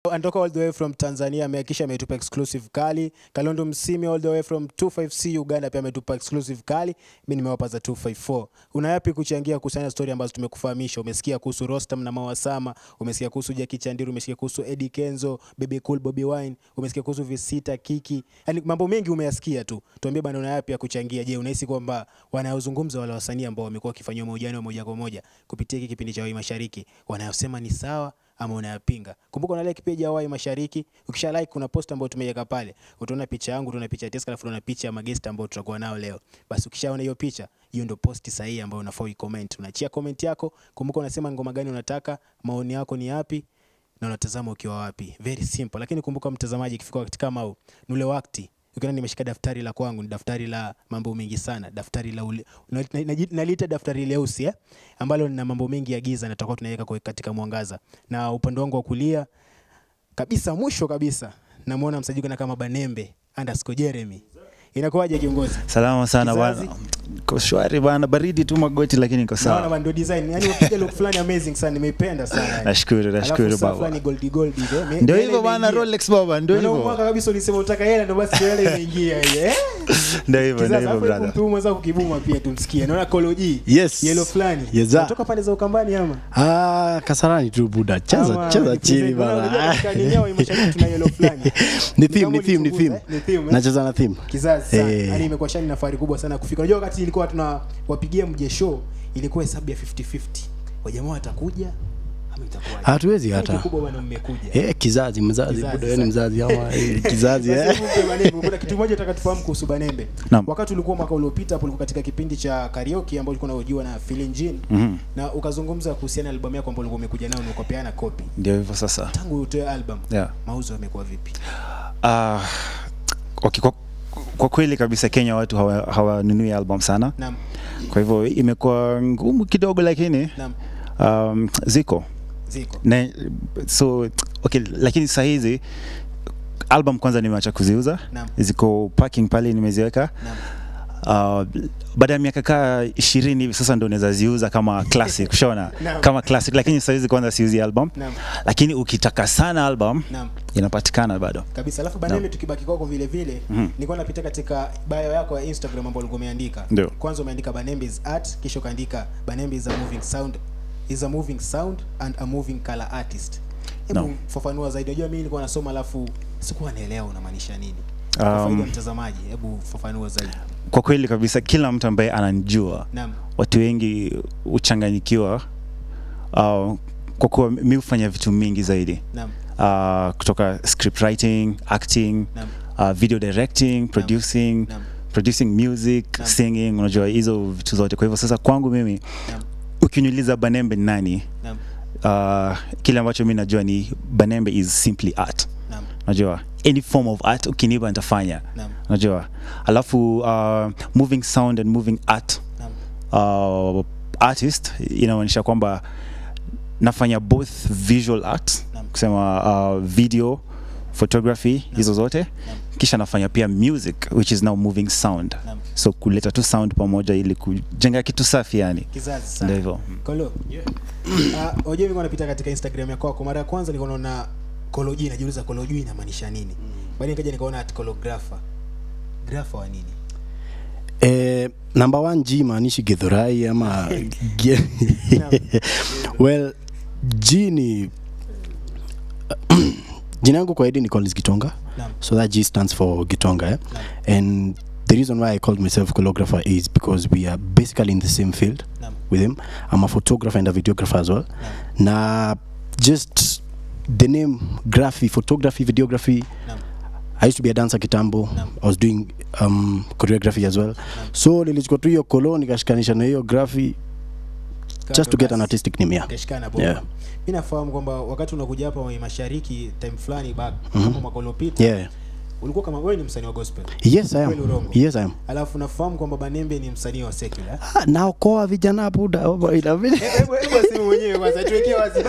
Anatoka all the way from Tanzania, amehakisha ametupa exclusive kali. Kalondo Msimi all the way from 254 Uganda pia ametupa exclusive kali. Mimi nimewapa za 254. Una yapi kuchangia kuhusiana story ambazo tumekufahamisha? Umesikia kuhusu Rostam na Mawasama, umesikia kuhusu Jackie Chandiru, umesikia kuhusu Eddie Kenzo, Baby Cool, Bobby Wine, umesikia kuhusu Visita, Kiki. Yaani mambo mengi umeyasikia tu. Tuambie bana, una yapi ya kuchangia? Je, unahisi kwamba wanayozungumza wale wasanii ambao wamekuwa wakifanywa mahojiano moja kwa moja kupitia hiki kipindi cha Wai Mashariki, wanayosema ni sawa ama unayapinga? Kumbuka una like page ya Wai Mashariki. Ukisha like kuna post ambayo tumeweka pale, utaona picha yangu, utaona picha ya Teska, alafu utaona picha ya magest ambao tutakuwa nao leo. Basi ukishaona hiyo picha, hiyo ndio post sahihi ambayo unafaa uicomment. Unaachia comment yako, kumbuka unasema ngoma gani unataka, maoni yako ni yapi na unatazama ukiwa wapi. Very simple. Lakini kumbuka mtazamaji, ikifika wakati kama huu, nule wakati ukiona nimeshika daftari la kwangu, ni daftari la mambo mengi sana, daftari la nalita daftari leusi ambalo lina mambo mengi ya giza na tutakuwa tunaweka katika mwangaza. Na upande wangu wa kulia kabisa, mwisho kabisa, namuona msajili kama Banembe_Jeremy. Inakuaje kiongozi? Salama sana bwana. Kwa shwari bwana, baridi tu magoti lakini niko sawa. Naona ndio design. Yaani upiga look fulani amazing sana, nimeipenda sana. Nashukuru baba. Fulani gold hizo. Ndio hivyo bwana, Rolex baba, ndio hivyo. Mwaka kabisa ulisema utaka hela, ndio basi hela imeingia hiyo. Ndio hivyo brother. Mtu mwanza kukibuma pia tumsikie. Naona Koloji. Yes. Yellow fulani. Kutoka pande za Ukambani ama? Kasarani tu buda. Cheza chini bana. Tuna yellow fulani. Ni theme. Nacheza na theme. Kizazi sana. Yaani imekuwa shani nafari kubwa sana kufika. Unajua wakati ilikuwa tunawapigia mje show, ilikuwa hesabu ya 50-50. Wajamaa watakuja ama itakuwa? Hatuwezi hata. Kubwa bwana mmekuja. Kizazi buda, yani mzazi ama kizazi Kuna kitu moja nataka tufahamu kuhusu Banembe. Wakati ulikuwa mwaka uliopita hapo, ulikuwa katika kipindi cha karaoke ambapo ulikuwa unahojiwa na Filinjin na ukazungumza kuhusiana na albamu yako ambayo ulikuwa umekuja nayo na ukapeana copy. Ndio hivyo sasa. Tangu utoe album, mauzo yamekuwa vipi? Okay, kwa kweli kabisa Kenya watu hawanunui album sana. Naam. Kwa hivyo imekuwa ngumu kidogo, lakini ziko. Na so okay, lakini saa hizi album kwanza nimeacha kuziuza. Ziko parking pale nimeziweka. Baada ya miaka kaa 20 hivi sasa ndo naweza ziuza kama classic, ushaona? Kama classic, lakini sasa hizi kwanza siuzi album. Lakini ukitaka sana album inapatikana bado. Kabisa. Alafu Banembe tukibaki kwako vile vile, nilikuwa napita katika bio yako ya Instagram ambayo ulikuwa umeandika. Kwanza umeandika Banembe is art, kisha ukaandika Banembe is a moving sound and a moving color artist. Hebu fafanua zaidi. Unajua mimi nilikuwa nasoma alafu sikuwa naelewa unamaanisha nini. Kwa faida mtazamaji, hebu fafanua zaidi. Kwa kweli kabisa kila mtu ambaye ananijua, watu wengi uchanganyikiwa kwa kuwa mimi hufanya vitu mingi zaidi. Kutoka script writing, acting, video directing, producing music, singing, unajua hizo vitu zote. Kwa hivyo sasa kwangu mimi ukiniuliza Banembe nani, kile ambacho mimi najua ni Banembe is simply art. Unajua any form of art ukiniba nitafanya. Unajua alafu moving sound and moving art artist inaonyesha kwamba nafanya both visual art, kusema video, photography, hizo zote, kisha nafanya pia music which is now moving sound. So kuleta tu sound pamoja ili kujenga kitu safi yani. Ndio hivyo. Kolo. Oje mimi napita katika Instagram yako kwa mara ya kwanza nilikuwa naona Koloji, najiuliza Koloji inamaanisha nini? Baadaye nikaja nikaona articulographer. Grapher wa nini? Number 1 G maanishi Githurai ama well, G ni jina yangu kwa ID ni Collins Gitonga. So that G stands for Gitonga. And the reason why I called myself choreographer is because we are basically in the same field with him. I'm a photographer and a videographer as well. Na just the name photography, videography. I used to be a dancer kitambo. I was doing choreography as well. So nilichukua tu hiyo koloni nikashikanisha na hiyo graphy just to get an artistic name. Mimi nafahamu kwamba wakati unakuja hapa Wai Mashariki time fulani back kama mwaka uliopita, ulikuwa kama wewe ni msanii wa gospel. Yes I am. Yes I am. Alafu nafahamu kwamba Banembe ni msanii wa secular. Naokoa vijana buda inabidi. Hebu sema mwenyewe kwanza tuwekee wazi.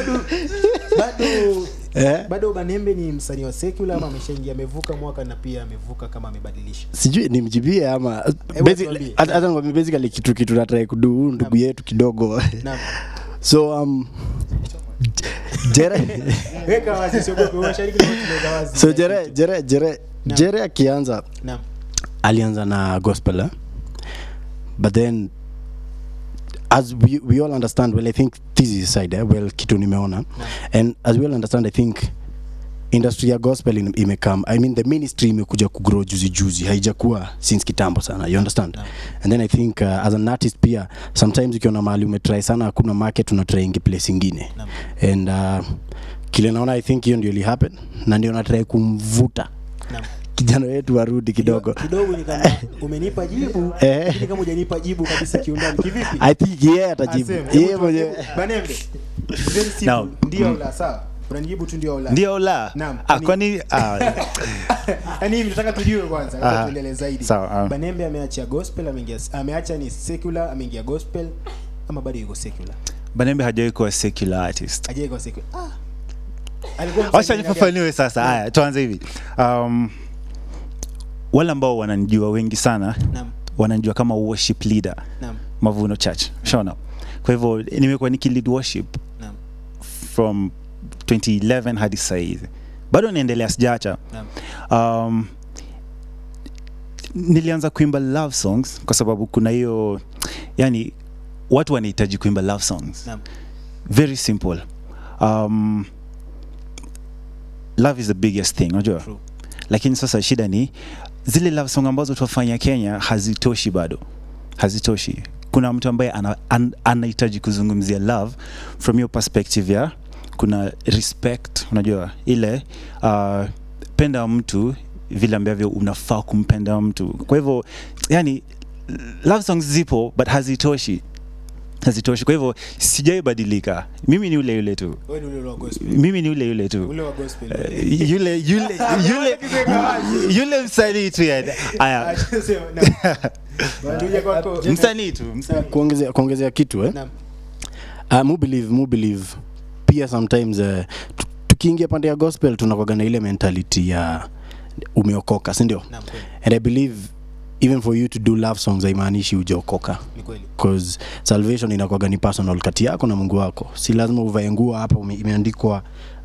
Bado Banembe ni msanii wa secular ama ameshaingia, amevuka mwaka na pia amevuka kama amebadilisha? Sijui nimjibie ama basically kitu na try kudu ndugu yetu kidogo. So Jere weka wazi sio kwa mashariki na weka wazi. So Jere akianza alianza na gospel but then as we all understand, well, I think this is side well kitu nimeona and as we all understand, I think industry ya gospel imekam, I mean the ministry imekuja kugrow juzi haijakuwa since kitambo sana, you understand and then I think as an artist pia sometimes ukiona mahali umetry sana hakuna market unatry ingi place ingine and kile naona I think hiyo ndio li happen na ndio natry kumvuta kijana wetu warudi kidogo ni kama umenipa jibu lakini kama hujanipa jibu kabisa kiundani kivipi? I think yeye atajibu yeye mwenyewe. Banembe very simple ndio la sawa unanijibu tu ndio la kwani yani hivi nataka tujue kwanza tuendelee zaidi. Banembe ameacha gospel ameacha ni secular ameingia gospel ama bado yuko secular? Banembe hajawahi kuwa secular artist. Hajawahi kuwa secular. Acha nifafanue sasa. Haya tuanze hivi. Wale ambao wananijua wengi sana wananijua kama worship leader Mavuno Church. Shona. Kwa hivyo nimekuwa nikilead worship from 2011 hadi sasa hivi. Bado naendelea sijaacha. Nilianza kuimba love songs kwa sababu kuna hiyo yani watu wanahitaji kuimba love songs. Very simple. Love is the biggest thing, unajua? Lakini sasa shida ni zile love song ambazo tunafanya Kenya hazitoshi bado. Hazitoshi. Kuna mtu ambaye anahitaji kuzungumzia love from your perspective ya kuna respect, unajua ile penda mtu vile ambavyo unafaa kumpenda mtu. Kwa hivyo yani love songs zipo but hazitoshi. Kwa hivyo sijaibadilika. Mimi ni yule tu. Wewe ni yule wa gospel. Mimi ni yule tu. Yule wa gospel. Yule msanii tu yani. Aya. Msanii tu. Kuongezea kitu mu believe pia sometimes tukiingia pande ya gospel tunakuwa na ile mentality ya umeokoka, si ndio? And I believe even for you to do love songs haimaanishi hujaokoka. Ni kweli. Because salvation inakuwa ni personal kati yako na Mungu wako. Si lazima uvae nguo hapa imeandikwa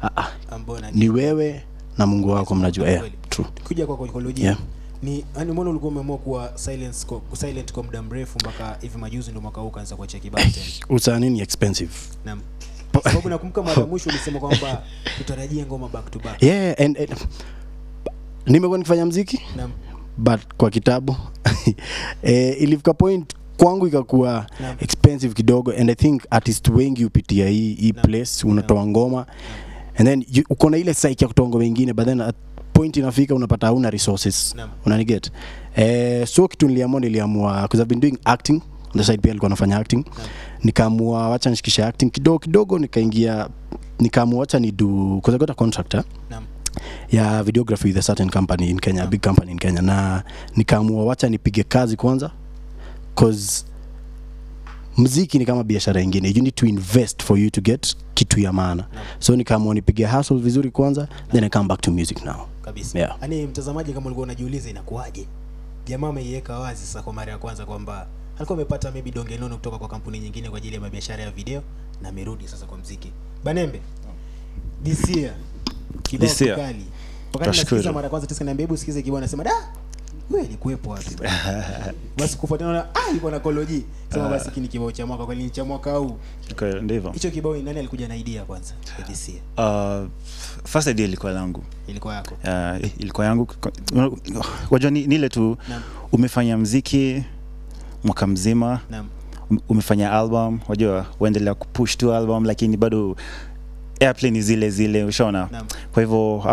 ni wewe na Mungu wako mnajua. True. Kuja kwa theolojia. Ni mbona ulikuwa umeamua kuwa silent kwa muda mrefu mpaka hivi majuzi ndio mwaka huu kaanza kuacha kibao tena? Usanii ni expensive. Naam. Sababu nakumbuka mara mwisho ulisema kwamba tutarajie ngoma back to back. Yeah, and nimekuwa nikifanya muziki. Naam. But kwa kitabu ilifika point kwangu ikakuwa expensive kidogo and I think artist wengi upitia hii place unatoa ngoma and then uko na ile psyche ya kutoa ngoma nyingine but then at point inafika unapata hauna resources. Unaniget? So kitu niliamua because I've been doing acting on the side, pia nilikuwa nafanya acting. Nikaamua wacha nishikishe acting kidogo nikaamua wacha ni do because I got a contractor. Ya videography with a certain company in Kenya, a big company in Kenya, na nikaamua wacha nipige kazi kwanza cause muziki ni kama biashara nyingine, you need to invest for you to get kitu ya maana. So nikaamua nipige hustle vizuri kwanza then I come back to music now. Kabisa. Yaani mtazamaji kama ulikuwa unajiuliza inakuaje? Jamaa ameiweka wazi sasa kwa mara ya kwanza kwamba alikuwa amepata maybe donge nono kutoka kwa kampuni nyingine kwa ajili ya biashara ya video na amerudi sasa kwa muziki. Banembe. This year kali. Wakati nasikiza mara kwanza tisa niambia hebu sikize kibao nasema wewe ni kuepo wapi basi kufuatana na iko na theology sema basi kini kibao cha mwaka kwani cha mwaka huu ndivyo hicho kibao nani alikuja na idea kwanza this year? First idea ilikuwa yangu. Ilikuwa yako? Ilikuwa yangu. Wajua ni ile tu umefanya muziki mwaka mzima. Umefanya album, wajua uendelea kupush tu album lakini bado airplay ni zile ushaona. Kwa hivyo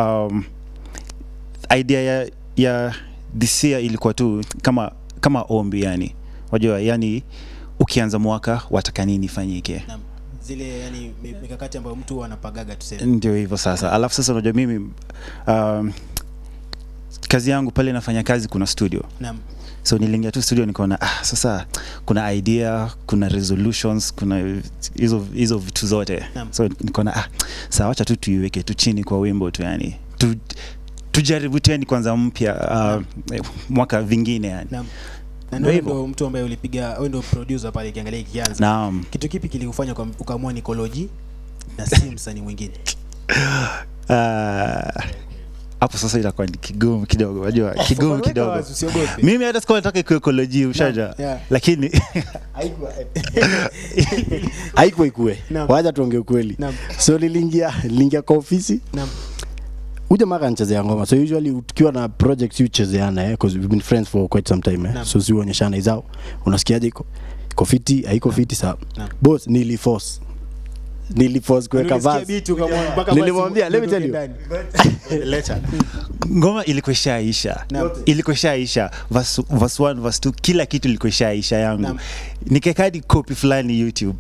idea ya this year ilikuwa tu kama ombi yani. Wajua yani ukianza mwaka wataka nini fanyike. Zile yani mikakati ambayo mtu anapagaga tuseme. Ndio hivyo sasa. Alafu sasa unajua mimi kazi yangu pale nafanya kazi kuna studio. So niliingia tu studio nikaona sasa kuna idea, kuna resolutions, kuna hizo vitu zote. So nikaona sawa acha tu tuiweke tu chini kwa wimbo tu yani. Tujaribu tena kwanza mpya mwaka vingine yani. Na ndio mtu ambaye ulipiga wewe ndio producer pale kiangalia ikianza. Kitu kipi kilikufanya ukaamua ni theology na si msanii mwingine? Hapo sasa itakuwa ni kigumu kidogo, unajua kigumu kidogo. Mimi hata sikuwa nataka ecology ushaja, lakini haikuwa ikue. Wacha tuongee ukweli. So niliingia kwa ofisi. Uja maka nchezea ngoma. So usually tukiwa na projects uchezeana because we've been friends for quite some time so si uonyeshana izao. Unasikiaje iko fiti, haiko fiti sawa. Boss niliforce kuweka verse. Nilimwambia let me tell you. Later. Ngoma ilikuwa ishaisha. Verse 1, verse 2, kila kitu ilikuwa ishaisha yangu. Nikekadi copy fulani YouTube.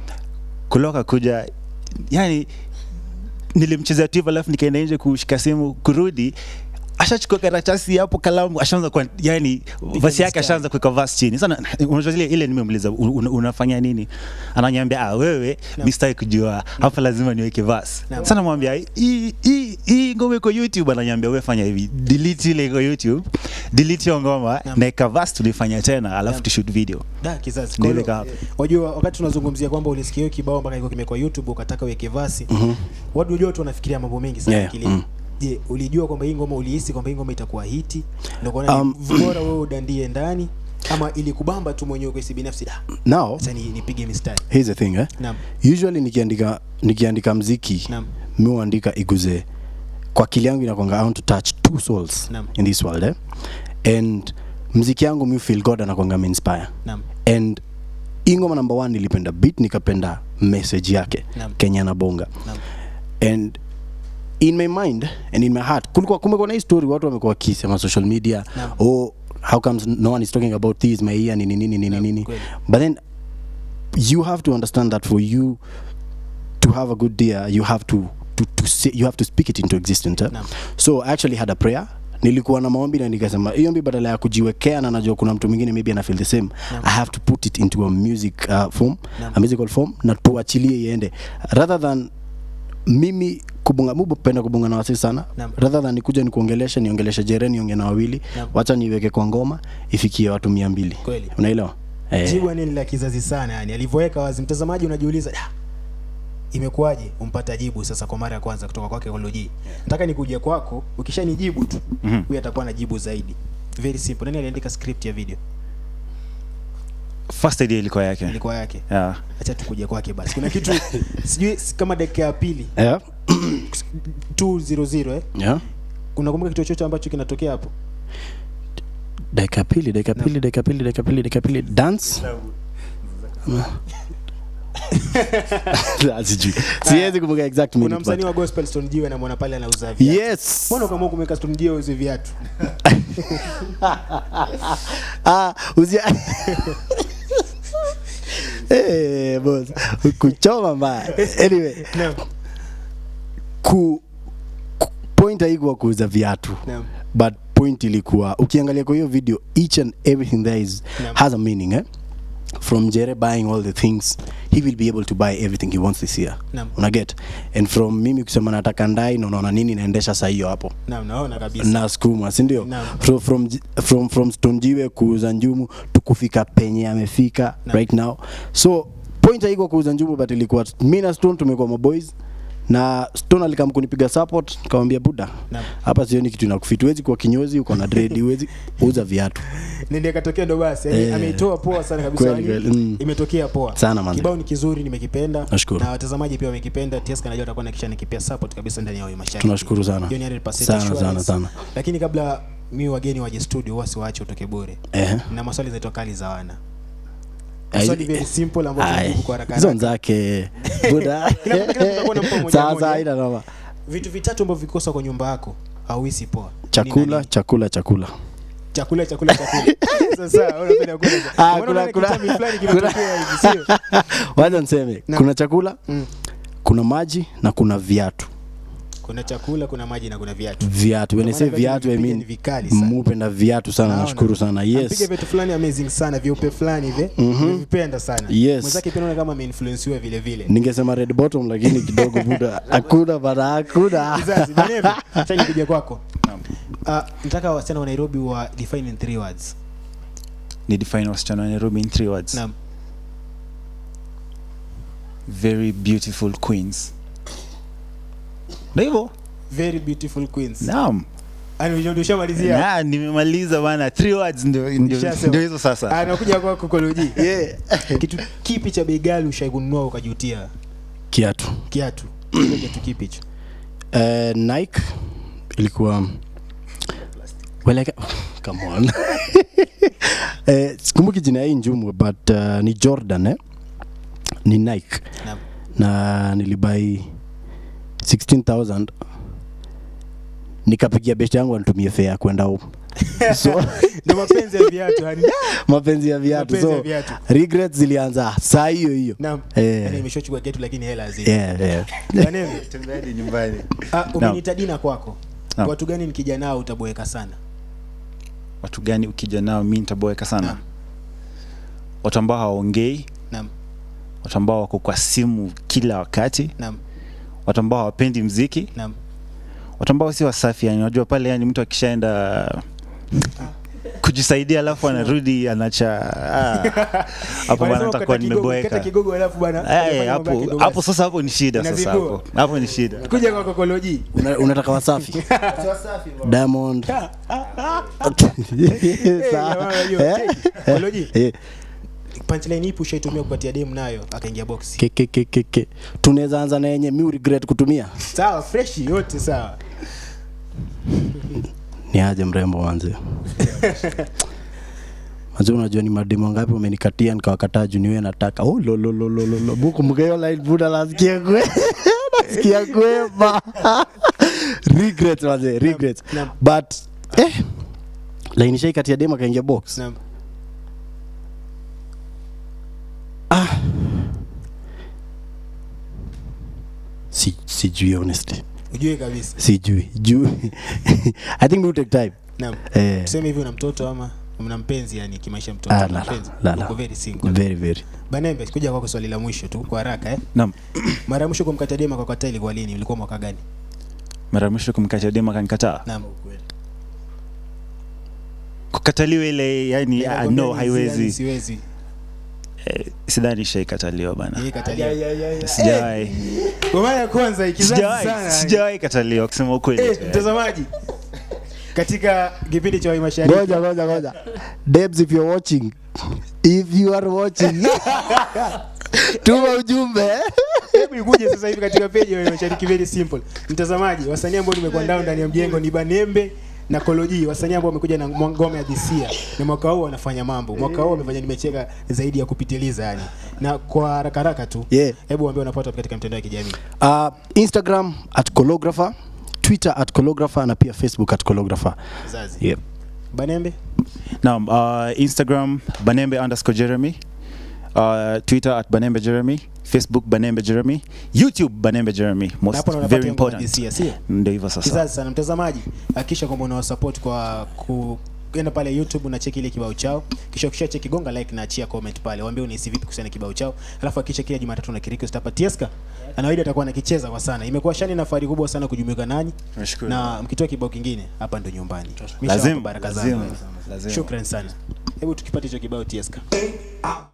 Kuloka kuja, yani nilimchezea tu alafu nikaenda nje kushika simu kurudi, ashachukua karatasi hapo kalamu, ashaanza kwa yani verse yake ashaanza kuweka verse chini. Sana unajua ile nimemuuliza unafanya nini? Ananiambia wewe mistake kujua hapa lazima niweke verse. Sana namwambia hii ngoma iko YouTube, ananiambia wewe fanya hivi, delete ile iko YouTube, delete hiyo ngoma na ika verse tulifanya tena alafu tu shoot video. Kizazi. Unajua wakati tunazungumzia kwamba ulisikia hiyo kibao mpaka iko kimekwa YouTube ukataka uweke verse. Watu unajua tu wanafikiria mambo mengi sana akilini. Je, ulijua kwamba hii ngoma, ulihisi kwamba hii ngoma itakuwa hiti ndio kuona bora wewe udandie ndani, ama ilikubamba tu mwenyewe kwa binafsi now sasa nipige mistari? Here's the thing usually nikiandika muziki mimi huandika iguze kwa akili yangu, inakwanga I want to touch two souls in this world and muziki yangu mimi feel God anakwanga me inspire and ngoma number 1 nilipenda beat, nikapenda message yake Kenya na bonga and in my mind and in my heart kumekuwa na story watu wamekuwa kisema social media how comes no one is talking about this my ear nini but then you have to understand that for you to have a good year you have to say, you have to speak it into existence so I actually had a prayer. Nilikuwa na maombi na nikasema hiyo ombi badala ya kujiwekea na najua kuna mtu mwingine maybe ana feel the same I have to put it into a music form a musical form na tuachilie iende rather than mimi penda kubunga na wasi sana rather than nikuja niongeleshe Jereni niongee na wawili wacha niweke kwa ngoma ifikie watu 200. Unaelewa? Jibu nini la kizazi sana yani alivyoweka wazi, mtazamaji unajiuliza imekuaje umpata jibu sasa kwa mara ya kwanza kutoka kwake Ecology. Nataka nikuje kwako, ukishanijibu tu huyu atakuwa na jibu zaidi. Very simple. Nani aliandika script ya video? First idea ilikuwa yake. Yeah. Acha tukuje kwake basi. Kuna kitu sijui kama dakika ya pili. 200 Yeah. Unakumbuka kitu chochote ambacho kinatokea hapo? Dakika pili dance. Siwezi kumbuka exact minute. Kuna msanii wa gospel Stone Jiwe na mwana pale anauza viatu. Yes. Mbona kama kumeka Stone Jiwe uze viatu? Boss. Kuchoma mbaya. Anyway. Point haikuwa kuuza viatu. But point ilikuwa ukiangalia kwa hiyo video each and everything there has a meaning from Jere buying all the things he will be able to buy everything he wants this year. Una get? And from mimi kusema nataka ndai na unaona nini naendesha saa hiyo hapo. Naona kabisa. Na skuma, si ndio? From Stone Jiwe kuuza njumu tukufika penye amefika right now. So point haiko kuuza njumu but ilikuwa mimi na Stone tumekuwa maboys na Stone alikam kunipiga support nikamwambia buda hapa sioni kitu inakufit, huwezi kwa kinyozi uko na dread, huwezi uza viatu. Ndio katokea ndo basi ameitoa poa sana kabisa imetokea poa sana man. Kibao ni kizuri, nimekipenda na watazamaji pia wamekipenda. Tieska najua atakuwa na kisha nikipea support kabisa ndani ya mashabiki. Tunashukuru sana. Hiyo ni 100% sana. Lakini kabla mimi wageni waje studio wasiwaache utoke bure. Na maswali zetu kali za wana. Swali very simple ambazo jibu kwa haraka. Hizo zake buda. Sasa haina noma. Vitu vitatu ambavyo vikosa kwa nyumba yako hauhisi poa. Chakula. Sasa unapenda kula. Kuna fulani kimetokea hivi sio? Wacha niseme kuna chakula, kuna maji na kuna viatu. Kuna chakula, kuna maji na kuna viatu. When I say viatu I mean mpenda viatu sana. Nashukuru sana. Yes. Mpige vitu fulani amazing sana, viupe fulani hivi. Vipenda sana. Mwenzake pia naona kama ameinfluencewa vile vile. Ningesema red bottom lakini kidogo buda. Hakuna. Kizazi maneno. Acha nikuje kwako. Nataka wasichana wa Nairobi wa define in 3 words. Ni define wasichana wa Nairobi in 3 words. Naam. very beautiful queens. Ndio hivyo. Very beautiful queens. Naam. Ushamalizia? Na nimemaliza bana, 3 words ndio hizo sasa. Anakuja kwa kokoloji. Yeah. Kitu kipi cha bei ghali ushakununua ukajutia? Kiatu. Kiatu kipi hicho? Nike ilikuwa like, come on. Sikumbuki jina hii njumu but ni Jordan ni Nike. Na nilibai 16,000. Nikapigia best yangu anitumie fare kwenda huko. So ndio mapenzi ya viatu hani. Mapenzi ya viatu. So regrets zilianza saa hiyo. Naam. Yaani nimeshochukua kitu lakini hela hazina. Yeah. Maneno tembea nyumbani. Umeniita dina kwako. Watu gani nikija nao utaboeka sana? Watu gani ukija nao mimi nitaboeka sana? Watu ambao hawaongei. Naam. Watu ambao wako kwa simu kila wakati. Naam. Watu ambao hawapendi muziki. Naam. Watu ambao si wasafi, yani unajua pale, yani mtu akishaenda kujisaidia alafu anarudi anacha hapo bana, nitakuwa nimeboeka. Kata kigogo alafu bana. Hapo sasa, hapo ni shida sasa, hapo ni shida. Kuja kwa kokoloji. Unataka wasafi? Wasafi bro. Diamond. Kokoloji. Punchline ipi ushaitumia kupatia dem nayo akaingia box? Tunaweza anza na yenye mimi regret kutumia. Sawa, fresh yote sawa. Ni aje mrembo wanze. Mazo unajua ni mademo ngapi umenikatia nikawakataa juu niwe nataka. Oh lo. Buku mgeo line buda nasikia kwe. Nasikia kwema. Regret wanze, regret. But line shaikatia dem akaingia box. Naam. Sijui honestly. Ujue kabisa. Sijui. I think it will take time. Naam. Tuseme hivi una mtoto ama una mpenzi, yani kimaisha mtoto na mpenzi. Uko very single. Very. Banembe, kuja kwako swali la mwisho tu kwa haraka Naam. Mara mwisho kumkataa dema kwa kataa ilikuwa lini? Ilikuwa mwaka gani? Mara mwisho kumkataa dema kanikataa? Naam. Kukataliwa ile, yani no, haiwezi. Siwezi. Sidhani shaikataliwa bana. Yeye kataliwa. Sijawahi. Kwa mara ya kwanza ikizazi sana. Sijawahi kataliwa kusema ukweli. Mtazamaji, katika kipindi cha Mashariki. Ngoja. Debs, if you're watching, tuma ujumbe. Hebu nikuje sasa hivi katika page ya Mashariki, very simple. Mtazamaji, wasanii ambao nimekuwa ndani ya mjengo ni Banembe na Koloji, wasanii ambao wamekuja na ngoma ya this year. Na mwaka huu wanafanya mambo. Mwaka huu wamefanya nimecheka zaidi ya kupitiliza yani. Na kwa haraka tu, hebu waambie unapata katika mitandao ya kijamii. Instagram @Kolographer, Twitter @Kolographer na pia Facebook @Kolographer. Yep. Banembe? Naam, Instagram Banembe_Jeremy, Twitter @BanembeJeremy, Facebook Banembe_Jeremy, YouTube Banembe_Jeremy. Most very important. Ndio hivyo sasa. Kizazi sana mtazamaji, hakikisha kwamba una support kwa kwenda pale YouTube na check ile kibao chao. Kisha check gonga like na achia comment pale. Waambie unahisi vipi kuhusiana na kibao chao. Alafu hakikisha kila Jumatatu na request hapa Tieska. Anawaida atakuwa anakicheza kwa sana. Imekuwa shani na fahari kubwa sana kujumuika nanyi. Na mkitoa kibao kingine hapa ndo nyumbani. Lazima baraka zangu. Shukrani sana. Hebu tukipata hicho kibao Tieska.